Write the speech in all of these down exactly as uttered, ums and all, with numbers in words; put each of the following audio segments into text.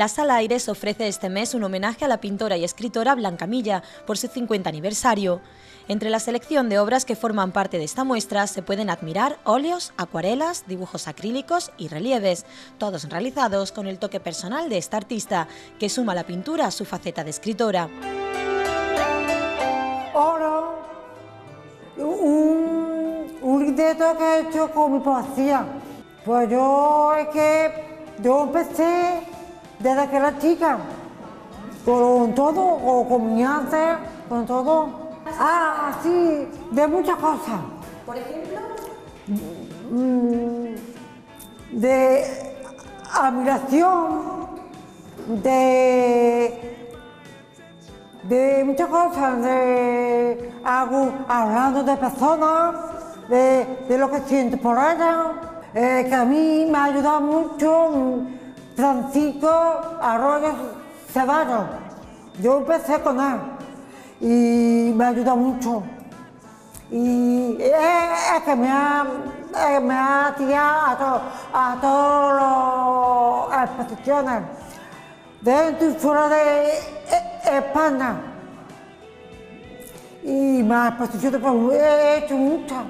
La Sala Aires ofrece este mes un homenaje a la pintora y escritora Blanca Milla por su cincuenta aniversario. Entre la selección de obras que forman parte de esta muestra se pueden admirar óleos, acuarelas, dibujos acrílicos y relieves, todos realizados con el toque personal de esta artista, que suma la pintura a su faceta de escritora. Ahora, un, un intento que he hecho con mi poesía. Pues yo es que yo empecé desde que era chica, con todo, o con mi arte, con todo. Ah, sí, de muchas cosas. ¿Por ejemplo? De admiración, de, de muchas cosas, de algo, hablando de personas, de, de lo que siento por ellas, eh, que a mí me ha ayudado mucho Francisco Arroyo Ceballos. Yo empecé con él y me ha ayudado mucho. Y es, es que me ha, eh, me ha tirado a, to, a todas las exposiciones, dentro y fuera de España. Y más exposiciones, pues he hecho muchas.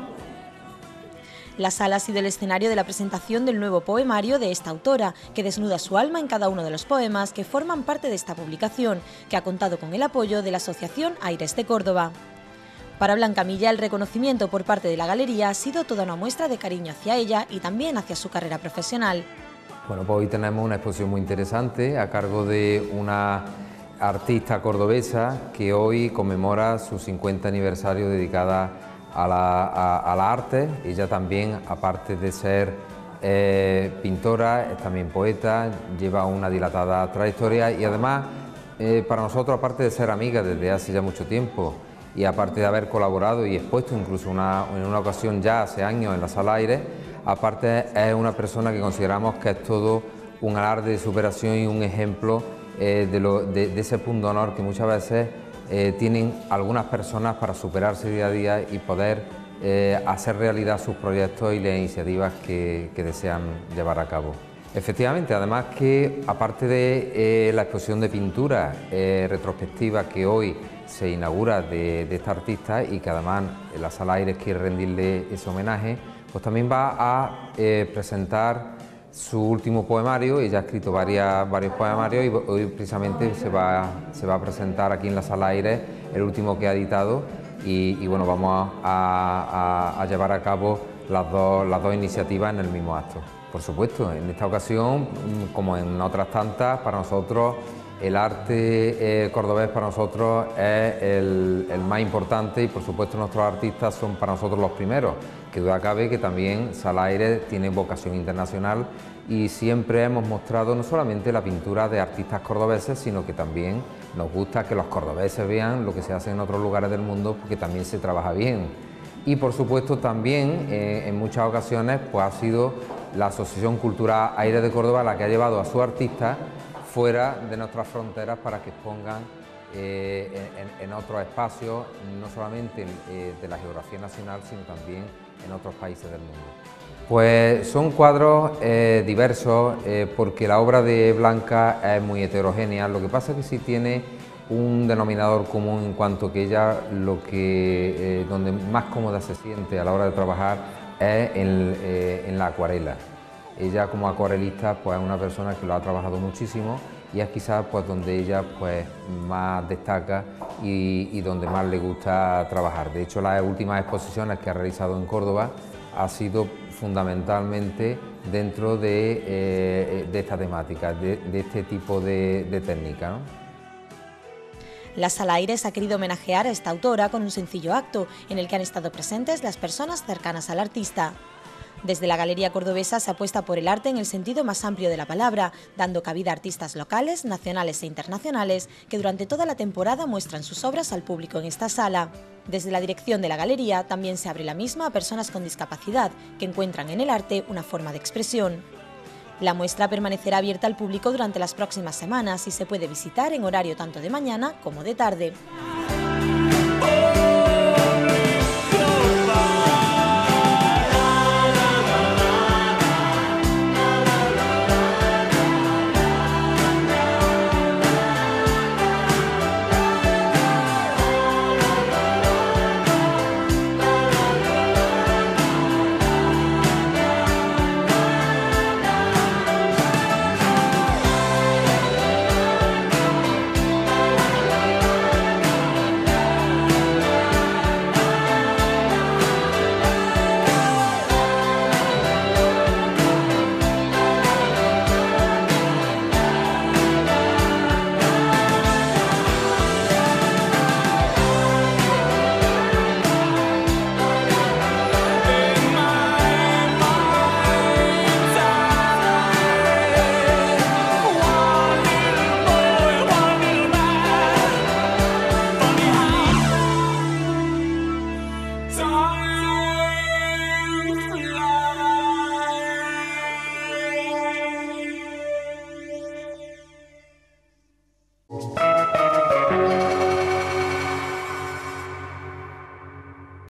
La sala ha sido el escenario de la presentación del nuevo poemario de esta autora, que desnuda su alma en cada uno de los poemas que forman parte de esta publicación, que ha contado con el apoyo de la Asociación Aires de Córdoba. Para Blanca Milla, el reconocimiento por parte de la galería ha sido toda una muestra de cariño hacia ella y también hacia su carrera profesional. Bueno, pues hoy tenemos una exposición muy interesante a cargo de una artista cordobesa que hoy conmemora su cincuenta aniversario dedicada a la, a, a la arte. Ella también, aparte de ser eh, pintora, es también poeta, lleva una dilatada trayectoria y además eh, para nosotros, aparte de ser amiga desde hace ya mucho tiempo y aparte de haber colaborado y expuesto incluso una, en una ocasión ya hace años en la Sala Aires, aparte es una persona que consideramos que es todo un alarde de superación y un ejemplo eh, de, lo, de, de ese punto de honor que muchas veces Eh, tienen algunas personas para superarse día a día y poder eh, hacer realidad sus proyectos y las iniciativas que, que desean llevar a cabo. Efectivamente, además que aparte de eh, la exposición de pintura eh, retrospectiva que hoy se inaugura de, de esta artista y que además la Sala Aires quiere rendirle ese homenaje, pues también va a eh, presentar su último poemario. Ella ha escrito varias, varios poemarios y hoy precisamente se va, se va a presentar aquí en la Sala Aires el último que ha editado y, y bueno, vamos a, a, a llevar a cabo las dos, las dos iniciativas en el mismo acto. Por supuesto, en esta ocasión, como en otras tantas, para nosotros el arte eh, cordobés para nosotros es el, el más importante y por supuesto nuestros artistas son para nosotros los primeros. Que duda cabe que también Sala Aires tiene vocación internacional y siempre hemos mostrado no solamente la pintura de artistas cordobeses, sino que también nos gusta que los cordobeses vean lo que se hace en otros lugares del mundo, porque también se trabaja bien. Y por supuesto también eh, en muchas ocasiones pues ha sido la Asociación Cultural Aires de Córdoba la que ha llevado a sus artistas fuera de nuestras fronteras para que expongan eh, en, en otros espacios, no solamente eh, de la geografía nacional, sino también en otros países del mundo. Pues son cuadros eh, diversos eh, porque la obra de Blanca es muy heterogénea, lo que pasa es que sí tiene un denominador común en cuanto que ella lo que eh, donde más cómoda se siente a la hora de trabajar es en, eh, en la acuarela. Ella como acuarelista pues es una persona que lo ha trabajado muchísimo y es quizás pues donde ella pues más destaca y, y donde más le gusta trabajar. De hecho, las últimas exposiciones que ha realizado en Córdoba ha sido fundamentalmente dentro de, eh, de esta temática, de, de este tipo de, de técnica, ¿no? La Sala Aires ha querido homenajear a esta autora con un sencillo acto en el que han estado presentes las personas cercanas al artista. Desde la Galería Cordobesa se apuesta por el arte en el sentido más amplio de la palabra, dando cabida a artistas locales, nacionales e internacionales que durante toda la temporada muestran sus obras al público en esta sala. Desde la dirección de la galería también se abre la misma a personas con discapacidad que encuentran en el arte una forma de expresión. La muestra permanecerá abierta al público durante las próximas semanas y se puede visitar en horario tanto de mañana como de tarde.